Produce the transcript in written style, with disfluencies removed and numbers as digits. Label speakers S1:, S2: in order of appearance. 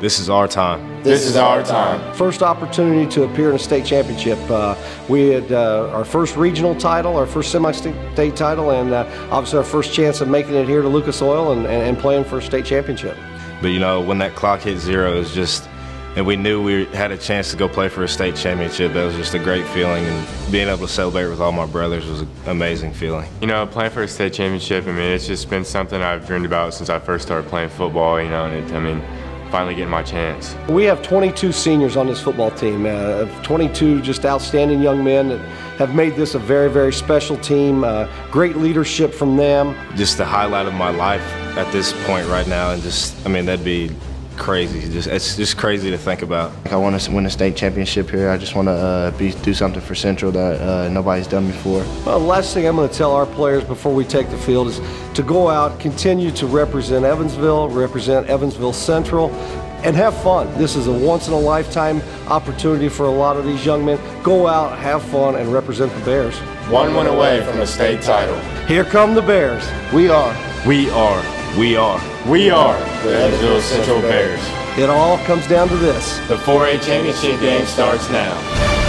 S1: This is our time.
S2: This is our time.
S3: First opportunity to appear in a state championship. We had our first regional title, our first semi-state title, and obviously our first chance of making it here to Lucas Oil and playing for a state championship.
S1: But you know, when that clock hit 0, it was just, and we knew we had a chance to go play for a state championship. That was just a great feeling, and being able to celebrate with all my brothers was an amazing feeling.
S4: You know, playing for a state championship, I mean, it's just been something I've dreamed about since I first started playing football, you know, and finally getting my chance.
S3: We have 22 seniors on this football team, 22 just outstanding young men that have made this a very, very special team. Great leadership from them.
S1: Just the highlight of my life at this point right now, and just, I mean, that'd be crazy. It's just crazy to think about.
S5: I want to win a state championship here. I just want to do something for Central that nobody's done before.
S3: Well, the last thing I'm going to tell our players before we take the field is to go out, continue to represent Evansville Central, and have fun. This is a once-in-a-lifetime opportunity for a lot of these young men. Go out, have fun, and represent the Bears.
S2: One win away from a state title.
S3: Here come the Bears.
S5: We are.
S1: We are. We are.
S2: We are the Evansville Central Bears.
S3: It all comes down to this.
S2: The 4A championship game starts now.